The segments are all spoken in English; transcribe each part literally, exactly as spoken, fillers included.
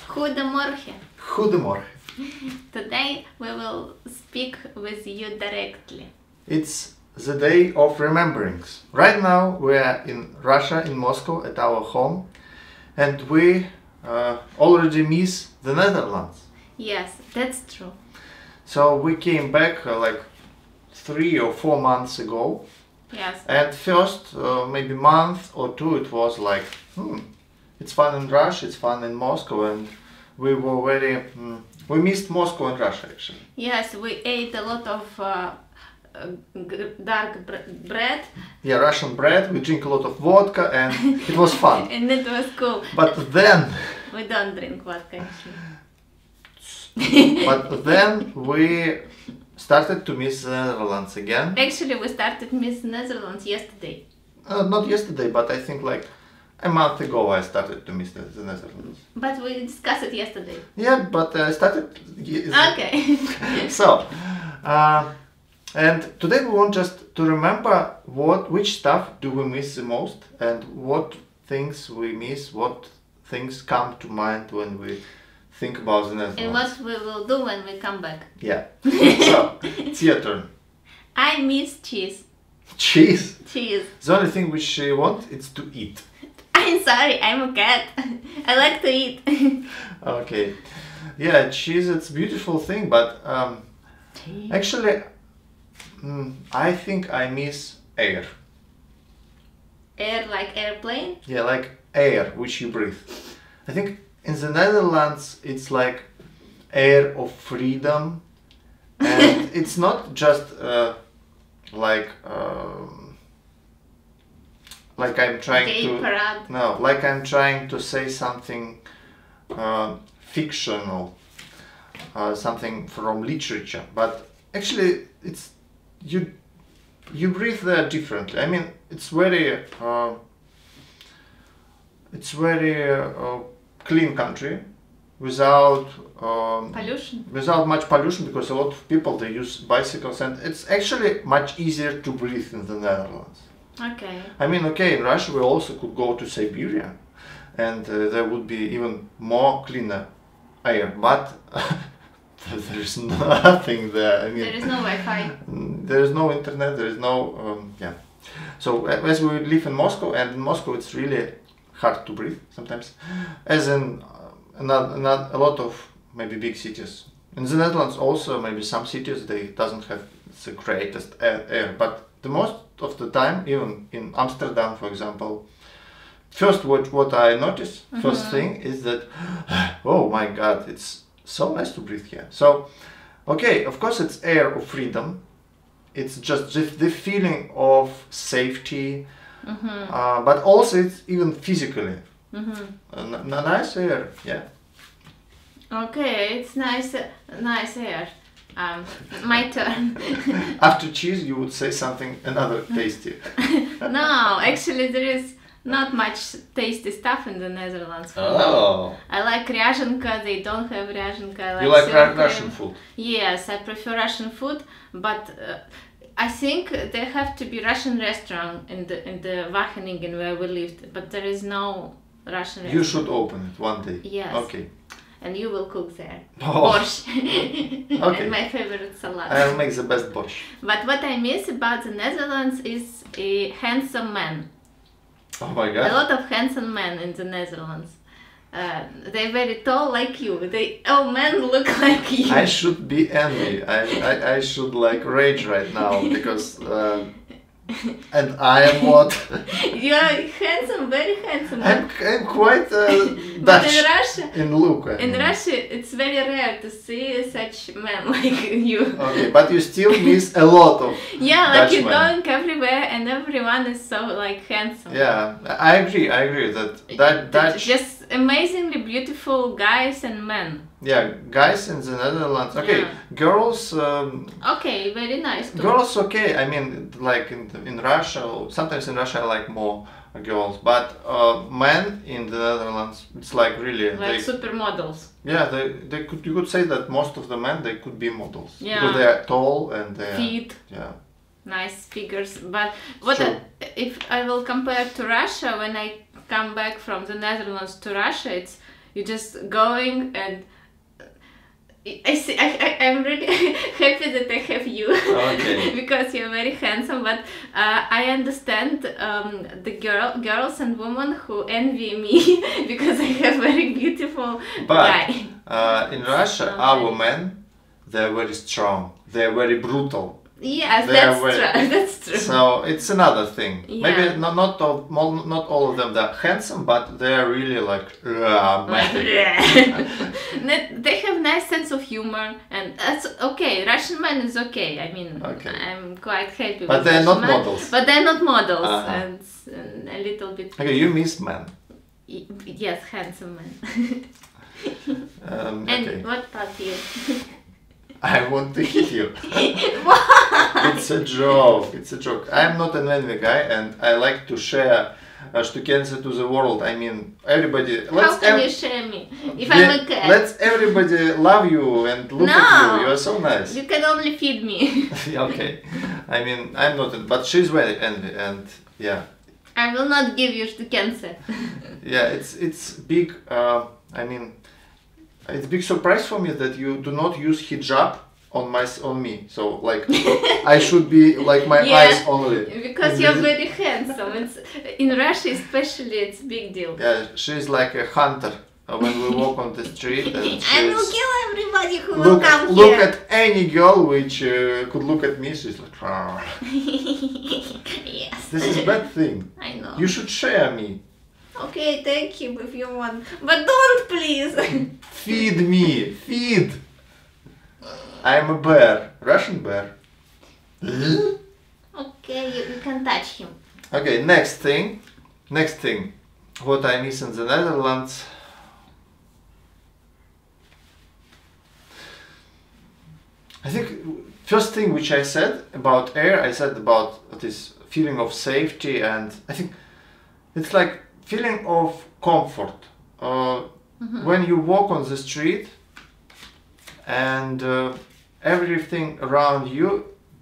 Goedemorgen. Goedemorgen. Today we will speak with you directly. It's the day of rememberings. Right now we are in Russia, in Moscow, at our home, and we uh, already miss the Netherlands. Yes, that's true. So we came back uh, like three or four months ago. Yes. And first, uh, maybe month or two, it was like, hmm, it's fun in Russia, it's fun in Moscow, and we were very, mm, we missed Moscow and Russia actually. Yes, we ate a lot of uh, uh, g- dark br- bread. Yeah, Russian bread, we drink a lot of vodka, and it was fun. And it was cool. But then, We don't drink vodka actually. but then we started to miss the Netherlands again. Actually, we started Miss Netherlands yesterday. Uh, not yesterday, but I think like a month ago I started to miss the, the Netherlands. But we discussed it yesterday. Yeah, but I started. Okay. So, uh, and today we want just to remember what, which stuff do we miss the most, and what things we miss, what things come to mind when we think about the Netherlands. And what we will do when we come back. Yeah. So, it's your turn. I miss cheese. Cheese. Cheese. The only thing which I want is to eat. I'm sorry, I'm a cat. I like to eat. Okay. Yeah, cheese, it's a beautiful thing, but um, actually, mm, I think I miss air. Air like airplane? Yeah, like air which you breathe. I think in the Netherlands it's like air of freedom, and it's not just uh, like um, like I'm trying Gay to parade. no, like I'm trying to say something uh, fictional, uh, something from literature, but actually it's you you breathe there differently. I mean, it's very uh, it's very uh, clean country without um, Pollution. without much pollution, because a lot of people they use bicycles, and it's actually much easier to breathe in the Netherlands. Okay. I mean, okay, in Russia we also could go to Siberia, and uh, there would be even more cleaner air, but there is nothing there. I mean, There is no Wi-Fi. there is no internet, there is no, um, yeah. So uh, as we live in Moscow, and in Moscow it's really hard to breathe sometimes, as in uh, not, not a lot of maybe big cities. In the Netherlands also, maybe some cities, they doesn't have the greatest air, air, but the most of the time, even in Amsterdam, for example, first what, what I notice, mm-hmm. first thing is that, oh my God, it's so nice to breathe here. So, okay, of course it's air of freedom. It's just the, the feeling of safety, mm-hmm. uh, but also it's even physically. Mm-hmm. A n- nice air, yeah. Okay, it's nice, uh, nice air. Um, my turn. After cheese, you would say something another tasty. No, actually there is not much tasty stuff in the Netherlands. Oh. I like rязанка, they don't have rязанка. I like you like sour Ra- Russian cream. food? Yes, I prefer Russian food, but uh, I think there have to be Russian restaurant in the in the Wageningen where we lived, but there is no Russian restaurant. You should open it one day. Yes. Okay. And you will cook there. Oh. Borscht. Okay. And my favorite salad. I'll make the best borscht. But what I miss about the Netherlands is a handsome man. Oh my A God. lot of handsome men in the Netherlands. Uh, they're very tall like you. They all men look like you. I should be envy. I, I, I should like rage right now because uh, and I am what? You are handsome, very handsome. I'm, I'm quite uh, But Dutch in Russia, in look. I in mean. Russia, it's very rare to see such men like you. Okay, but you still miss a lot of Yeah, like Dutch you're men. going everywhere and everyone is so like handsome. Yeah, I agree. I agree that that Dutch. Just amazingly beautiful guys and men. Yeah, guys in the Netherlands. Okay, Yeah. girls. Um, Okay, very nice too. girls, okay. I mean, like in in Russia, sometimes in Russia I like more girls, but uh, men in the Netherlands, it's like really Like they, supermodels. yeah, they they could you could say that most of the men they could be models Yeah. because they are tall and they are, Feet. yeah. Nice figures. But what True. I, if I will compare to Russia, when I come back from the Netherlands to Russia, it's you're just going and I see. I, I I'm really happy that I have you Okay. because you're very handsome. But uh, I understand um, the girl, girls and women who envy me because I have very beautiful But guy. uh, in Russia, Okay. our men, they're very strong. They're very brutal. Yes, They that's are very- true. That's true. So it's another thing. Yeah. Maybe not not all, mo- not all of them that handsome, but they are really like uh, Like, man. Net- they have nice sense of humor, and that's okay. Russian man is okay. I mean, Okay. I'm quite happy. But with they're Russian not man, models. But they're not models, Uh-huh. and, and a little bit. Okay, you miss man. y- Yes, handsome man. Um, And okay. what about you? I want to hit you. Why? It's a joke. It's a joke. I'm not an envy guy, and I like to share uh, Shtukensia to the world. I mean, everybody. How Let's can ev- you share me if Yeah, I'm a cat? Let's everybody love you and look at No. you. You are so nice. You can only feed me. Okay. I mean, I'm not, but she's very envy, and yeah, I will not give you Shtukensia. yeah. It's it's big. Uh, I mean, it's big surprise for me that you do not use hijab on my s- on me. So like, I should be like my Yeah, eyes only. Because In you're the- very handsome. It's, in Russia especially, it's a big deal. Yeah, she's like a hunter uh, when we walk on the street. And I will she's- kill everybody who will Look come at, look here. at any girl which uh, could look at me. She's like, "Rah." Yes, This is bad thing. I know. You should share me. Okay, thank you if you want, but don't please. Feed me, feed. I'm a bear, Russian bear. Okay, you, you can touch him. Okay, next thing, next thing, what I miss in the Netherlands. I think first thing which I said about air, I said about this feeling of safety, and I think it's like feeling of comfort. Uh, When you walk on the street and uh, everything around you,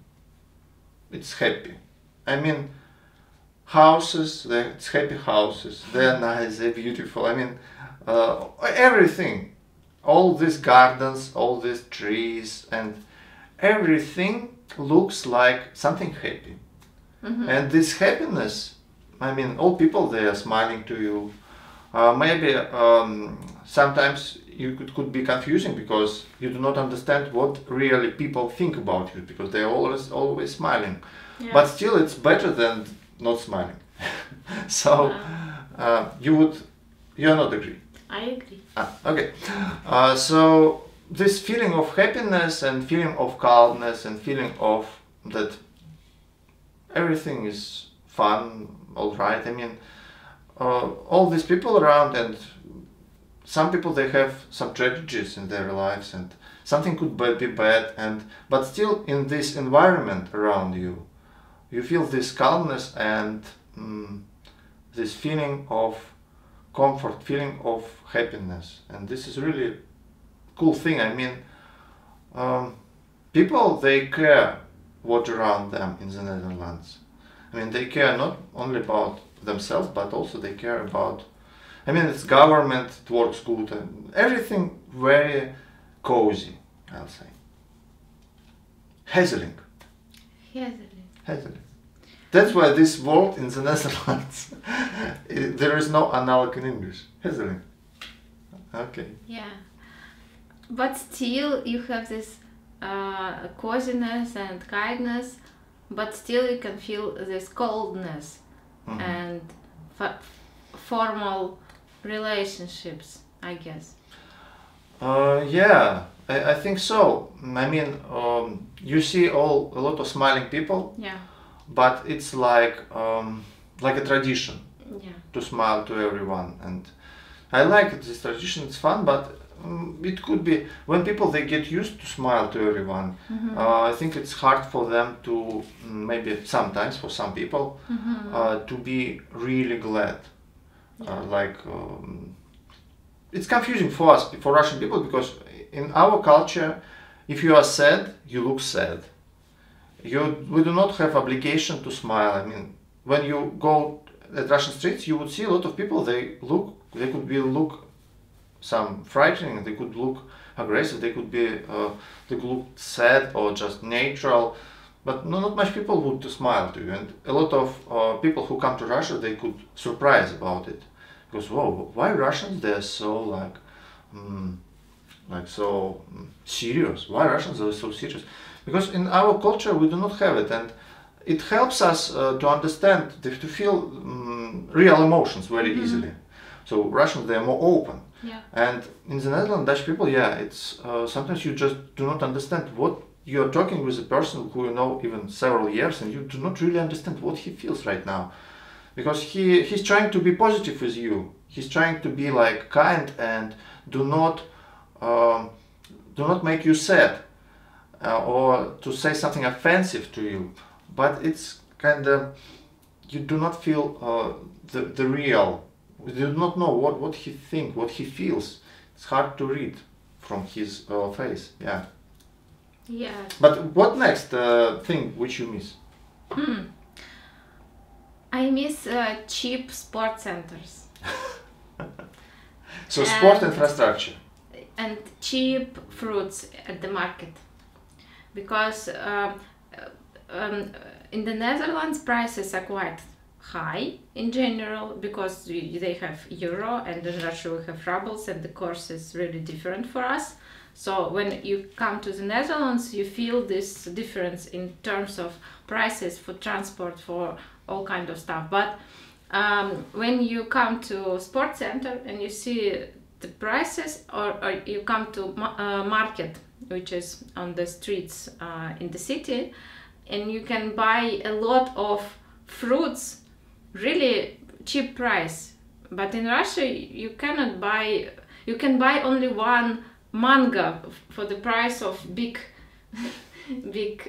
it's happy. I mean, houses, they're, it's happy houses, they're nice, they're beautiful. I mean, uh, everything, all these gardens, all these trees, and everything looks like something happy. And this happiness, I mean, all people, they are smiling to you. Uh, maybe um, sometimes you could, could be confusing because you do not understand what really people think about you, because they are always always smiling. Yeah. But still, it's better than not smiling. So uh, you would you are not agree. I agree. Ah, okay. Uh, so this feeling of happiness and feeling of calmness and feeling of that everything is fun, all right. I mean, uh, all these people around, and some people, they have some tragedies in their lives, and something could be be bad, and but still in this environment around you, you feel this calmness and mm, this feeling of comfort, feeling of happiness, and this is really cool thing. I mean, um, people, they care what around them in the Netherlands. I mean, they care not only about themselves, but also they care about, I mean, it's government, it works good, and everything very cozy, I'll say. Hazeling. Hazeling. Hazeling. That's why this word in the Netherlands, it- there is no analog in English. Hazeling. Okay. Yeah. But still, you have this uh, coziness and kindness, but still you can feel this coldness Mhm. and f- formal relationships, I guess. Uh, yeah, I, I think so. I mean, um, you see all a lot of smiling people, Yeah. but it's like um, like a tradition Yeah. to smile to everyone, and I like it, this tradition. It's fun, but um, it could be when people, they get used to smile to everyone. Uh, I think it's hard for them to mm, maybe sometimes for some people uh, to be really glad. Uh, like um, it's confusing for us, for Russian people, because in our culture, if you are sad, you look sad. You, we do not have obligation to smile. I mean, when you go at Russian streets, you would see a lot of people. They look, they could be look some frightening. They could look aggressive. They could be uh, they could look sad or just neutral. But no, not much people would smile to you. And a lot of uh, people who come to Russia, they could surprise about it, because whoa, why Russians? They're so like. Mm, like so mm, serious. Why Russians are so serious? Because in our culture we do not have it, and it helps us uh, to understand, to feel um, real emotions very mm-hmm. easily. So Russians, they are more open. Yeah. And in the Netherlands, Dutch people, yeah, it's uh, sometimes you just do not understand what you're talking with a person who you know even several years, and you do not really understand what he feels right now, because he he's trying to be positive with you. He's trying to be like kind and do not um, do not make you sad uh, or to say something offensive to you. But it's kind of, you do not feel uh, the the real. You do not know what what he thinks, what he feels. It's hard to read from his uh, face. Yeah. Yeah. But what next uh, thing which you miss? Hmm. I miss uh, cheap sport centers. So sport and, infrastructure. And cheap fruits at the market, because uh, um, in the Netherlands prices are quite high in general, because we, they have euro, and in Russia we have rubles, and the course is really different for us. So when you come to the Netherlands, you feel this difference in terms of prices for transport, for all kind of stuff. But um, when you come to sports center and you see the prices, or, or you come to uh, market, which is on the streets uh, in the city, and you can buy a lot of fruits, really cheap price. But in Russia you cannot buy, you can buy only one mango for the price of big big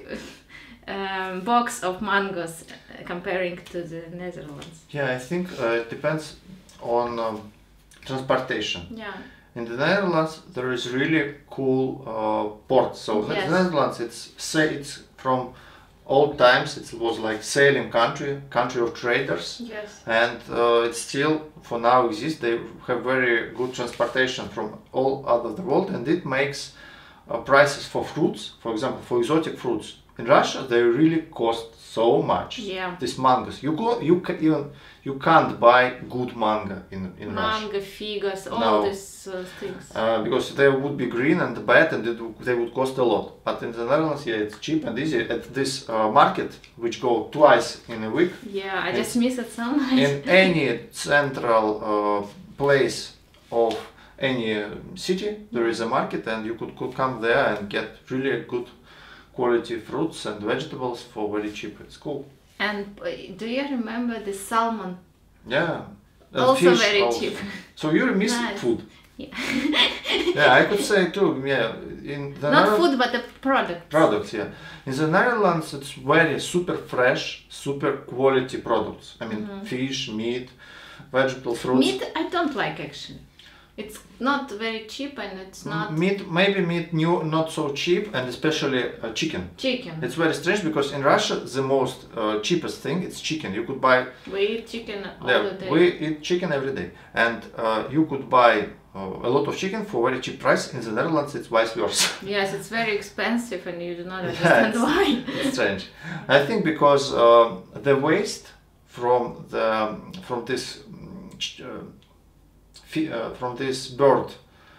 um, box of mangoes, uh, comparing to the Netherlands. Yeah, I think uh, it depends on um, transportation. Yeah. In the Netherlands there is really cool uh, ports. So Yes. the Netherlands, it's say it's from old times, it was like sailing country, country of traders. Yes. And uh, it still for now exists. They have very good transportation from all over the world, and it makes uh, prices for fruits, for example, for exotic fruits. In Russia, they really cost so much. Yeah. These mangoes, you go, you can even you can't buy good mango in in Russia. Mango, figs, all No. these uh, things. Uh, because they would be green and bad, and it, they would cost a lot. But in the Netherlands, yeah, it's cheap and easy. At this uh, market, which go twice in a week, Yeah, I and just miss it so much. in any central uh, place of any uh, city, there is a market, and you could, could come there and get really good quality fruits and vegetables for very cheap. It's cool. And uh, do you remember the salmon? Yeah. And Also fish very also. cheap. So you miss Nice. food. Yeah. Yeah, I could say too. Yeah, in the Not Nether- food, but the product. products. Yeah, in the Netherlands, it's very super fresh, super quality products. I mean, fish, meat, vegetable, fruits. Meat, I don't like actually. It's not very cheap, and it's not Meat, maybe meat new, not so cheap, and especially uh, chicken. chicken. It's very strange because in Russia the most uh, cheapest thing it's chicken. You could buy. We eat chicken all Yeah, the day. we eat chicken every day, and uh, you could buy uh, a lot of chicken for very cheap price. In the Netherlands, it's vice versa. Yes, it's very expensive, and you do not Yeah, understand it's- why. It's strange. I think because um, the waste from the from this mm, ch- uh, fi- uh, from this bird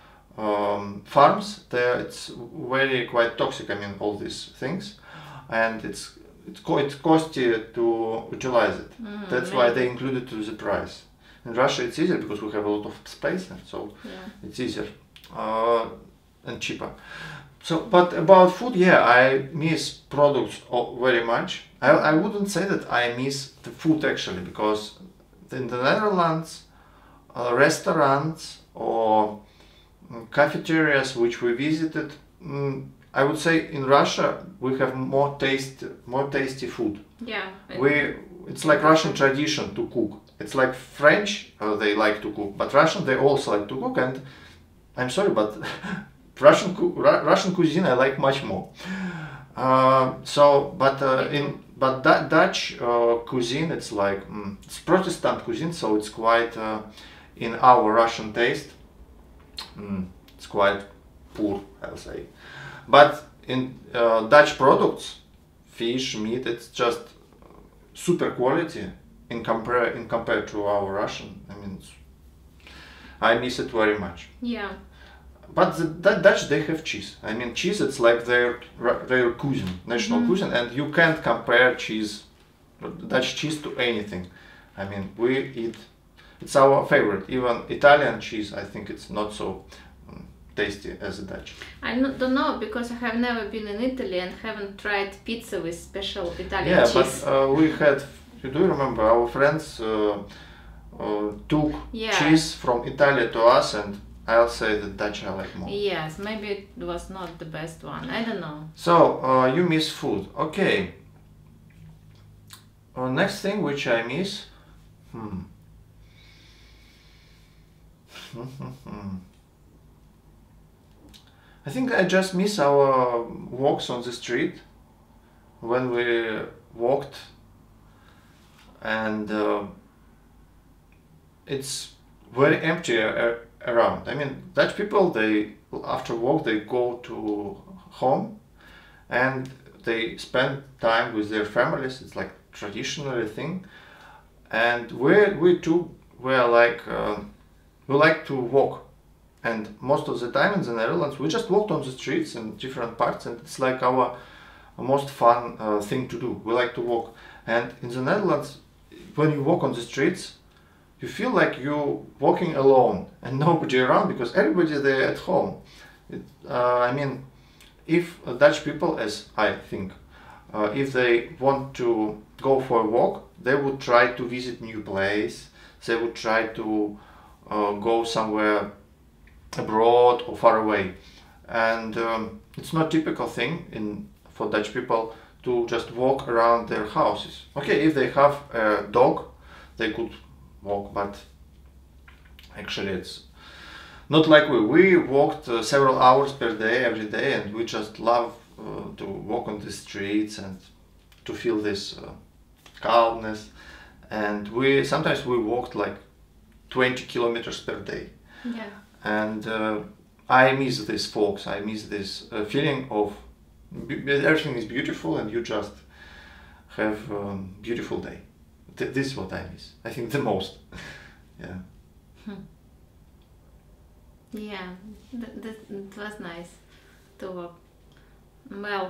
um, farms, there it's very quite toxic. I mean, all these things, and it's it's co- it's costly to utilize it. Mm, That's why maybe. they include it to the price. In Russia, it's easier because we have a lot of space, and so Yeah. it's easier uh, and cheaper. So, but about food, yeah, I miss products o- very much. I, I wouldn't say that I miss the food actually, because in the Netherlands, uh, restaurants or mm, cafeterias which we visited, mm, I would say in Russia we have more taste, more tasty food. Yeah. We, it's like Russian tradition to cook. It's like French, uh, they like to cook, but Russian they also like to cook. And I'm sorry, but Russian cu- Ru- Russian cuisine I like much more. Uh, so, but uh, in but that Dutch uh, cuisine, it's like mm, it's Protestant cuisine, so it's quite uh, in our Russian taste. mm, it's quite poor, I'll say. But in uh, Dutch products, fish, meat, it's just super quality in compare in compared to our Russian. I mean, it's, I miss it very much. Yeah. But the, the Dutch, they have cheese. I mean, cheese, it's like their their cuisine, national Mhm. cuisine, and you can't compare cheese, Dutch cheese, to anything. I mean, we eat, it's our favorite. Even Italian cheese, I think it's not so um, tasty as the Dutch. I no- don't know because I have never been in Italy and haven't tried pizza with special Italian Yeah, cheese. but uh, we had, you do remember, our friends uh, uh, took Yeah. cheese from Italy to us, and I'll say the Dutch I like more. Yes, maybe it was not the best one. I don't know. So, uh, you miss food. Okay. Uh, next thing which I miss. Hmm. I think I just miss our walks on the street when we walked, and uh, it's very empty a- around. I mean, Dutch people, they after work they go to home and they spend time with their families. It's like traditional thing, and we we too were like uh, we like to walk, and most of the time in the Netherlands we just walked on the streets in different parts, and it's like our most fun uh, thing to do. We like to walk, and in the Netherlands, when you walk on the streets, you feel like you're walking alone and nobody around because everybody's there at home. It, uh, I mean, if uh, Dutch people, as I think, uh, if they want to go for a walk, they would try to visit new place. They would try to uh, go somewhere abroad or far away, and um, it's not typical thing in for Dutch people to just walk around their houses. Okay, if they have a dog, they could walk, but actually it's not like we. We walked uh, several hours per day every day, and we just love uh, to walk on the streets and to feel this uh, calmness. And we sometimes we walked like twenty kilometers per day, Yeah. and uh, I miss this folks. I miss this uh, feeling of b- everything is beautiful and you just have a um, beautiful day. Th- this is what I miss. I think the most. Yeah. Yeah, that, that, it was nice to walk. Well,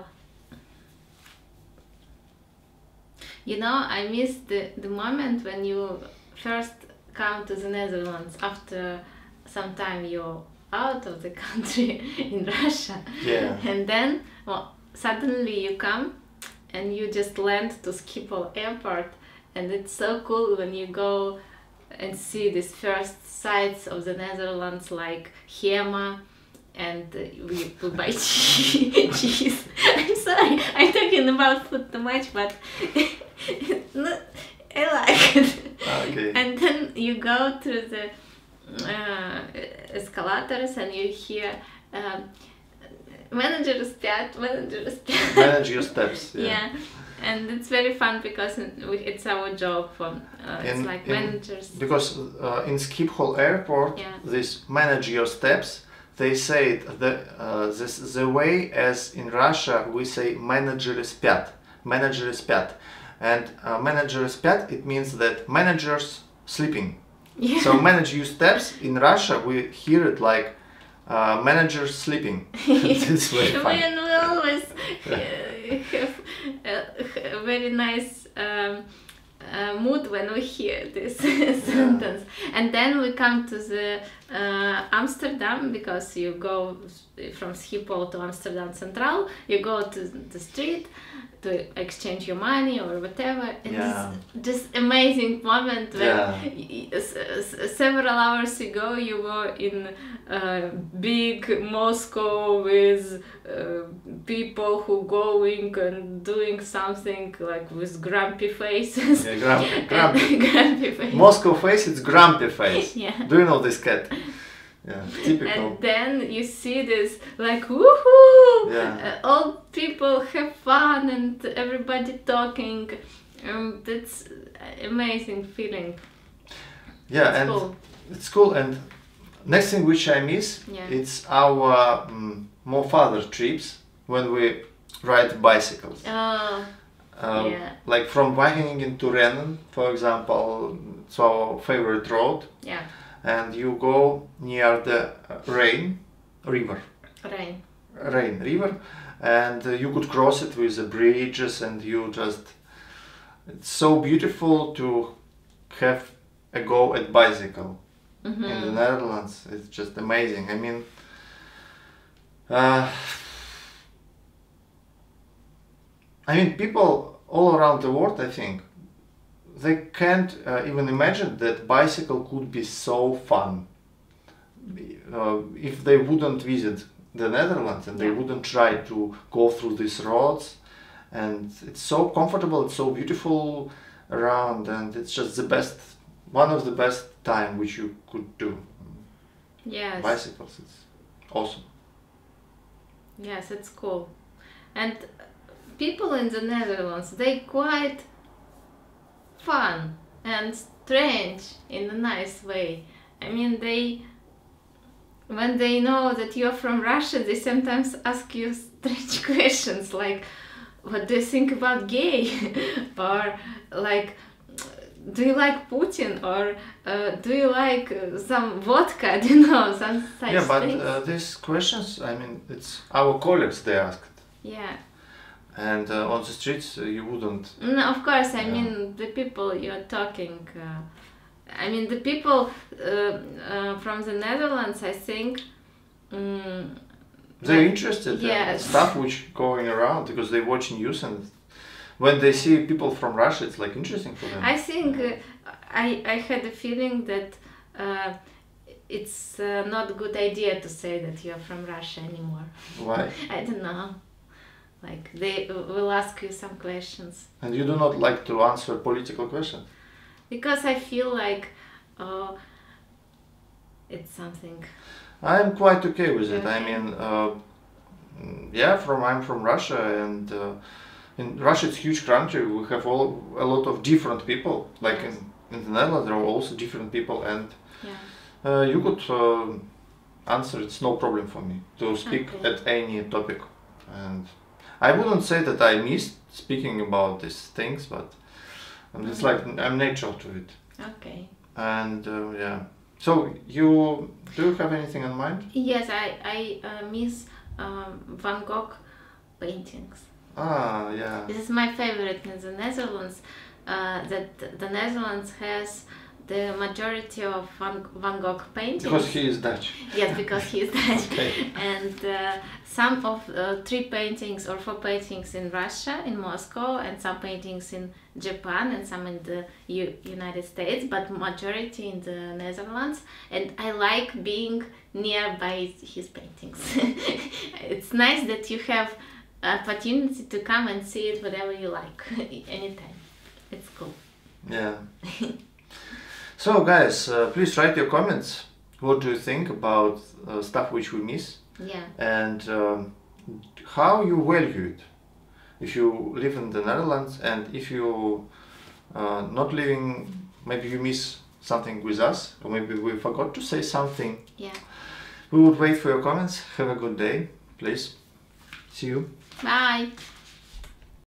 you know, I miss the, the moment when you first come to the Netherlands after some time you're out of the country in Russia. Yeah. And then, well, suddenly you come and you just land to Schiphol airport, and it's so cool when you go and see these first sights of the Netherlands like Hema, and uh, we, we buy cheese. I'm sorry, I'm talking about food too much, but no, I like it. Okay. And then you go through the uh, escalators and you hear um, manager спят, manager спят. Manage your steps. Yeah. Yeah, and it's very fun because it's our job. From uh, it's In- like in- managers. Because uh, in Schiphol airport, Yeah. this manage your steps, they say it the uh, this the way as in Russia we say менеджеры спят, менеджеры спят, and uh, менеджеры спят, it means that managers sleeping. Yeah. So manage your steps in Russia we hear it like uh, managers sleeping. It's very we, funny. we always uh, have a very nice um, uh, mood when we hear this sentence. And then we come to the uh, Amsterdam, because you go from Schiphol to Amsterdam Central, you go to the street to exchange your money or whatever, and Yeah. this just amazing moment when Yeah. y- s- s- several hours ago you were in uh, big Moscow with uh, people who going and doing something like with grumpy faces. Yeah, grumpy, grumpy. Grumpy face. Moscow face, it's grumpy face. Yeah. Do you know this cat? Yeah, typical. And then you see this like woohoo! Yeah. Uh, all people have fun and everybody talking. Um, that's amazing feeling. Yeah, It's and cool. it's cool. And next thing which I miss, Yeah. it's our um, more farther trips when we ride bicycles. Oh, Um, yeah. Like from Wageningen to Rennen, for example, it's our favorite road, yeah, and you go near the uh, Rhine river, rain. Rhine river, and uh, you could cross it with the bridges, and you just, it's so beautiful to have a go at bicycle Mm-hmm. in the Netherlands. It's just amazing. I mean, uh, I mean, people all around the world, I think, they can't uh, even imagine that bicycle could be so fun uh, if they wouldn't visit the Netherlands and they Yeah. wouldn't try to go through these roads. And it's so comfortable, it's so beautiful around, and it's just the best, one of the best time which you could do. Yes. Bicycles, it's awesome. Yes, it's cool. And people in the Netherlands, they quite fun and strange in a nice way. I mean, they, when they know that you're from Russia, they sometimes ask you strange questions like, what do you think about gay? Or like, do you like Putin? Or uh, do you like uh, some vodka? Do you know, some such Yeah, but things. uh, these questions, I mean, it's our colleagues they asked. Yeah. And uh, on the streets, uh, you wouldn't. No, of course, I Yeah. mean the people you're talking. Uh, I mean the people uh, uh, from the Netherlands. I think. Um, They're like- interested in yes. stuff which going around because they watch news, and when they see people from Russia, it's like interesting for them. I think uh, I I had a feeling that uh, it's uh, not a good idea to say that you're from Russia anymore. Why? I don't know. Like they will ask you some questions And you do not like to answer political questions. because I feel like, oh, it's something. I'm quite okay with it. I Okay. mean, uh, mm, yeah, from I'm from Russia, and uh, in Russia it's a huge country. We have all a lot of different people. Like Yes. in, in the Netherlands, there are also different people, and Yeah. uh, you could uh, answer. It's no problem for me to speak Okay. at any topic, and I wouldn't say that I missed speaking about these things, but um, it's like I'm natural to it. Okay. And uh, yeah. So you do you have anything in mind? Yes, I I uh, miss um, Van Gogh paintings. Ah, yeah. This is my favorite in the Netherlands. Uh, that the Netherlands has the majority of Van, Van Gogh paintings. Because he is Dutch. Yes, because he is Dutch. Okay. And uh, some of uh, three paintings or four paintings in Russia, in Moscow, and some paintings in Japan and some in the U- United States, but majority in the Netherlands. And I like being nearby his paintings. It's nice that you have opportunity to come and see it whatever you like, anytime. It's cool. Yeah. So guys, uh, please write your comments. What do you think about uh, stuff which we miss, Yeah. and um, how you value it? If you live in the Netherlands, and if you uh, not living, maybe you miss something with us, or maybe we forgot to say something. Yeah. We would wait for your comments. Have a good day, please. See you. Bye.